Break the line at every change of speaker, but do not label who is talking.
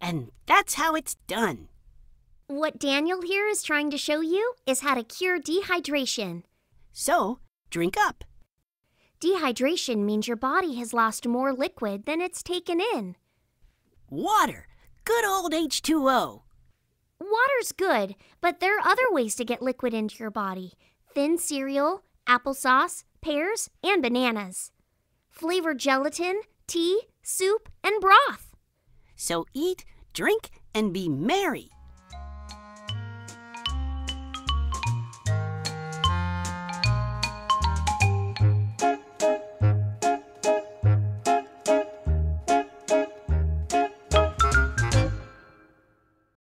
And that's how it's done.
What Daniel here is trying to show you is how to cure dehydration.
So, drink up.
Dehydration means your body has lost more liquid than it's taken in.
Water. Good old H2O.
Water's good, but there are other ways to get liquid into your body. Thin cereal, applesauce, pears, and bananas. Flavored gelatin, tea, soup, and broth.
So eat, drink, and be merry.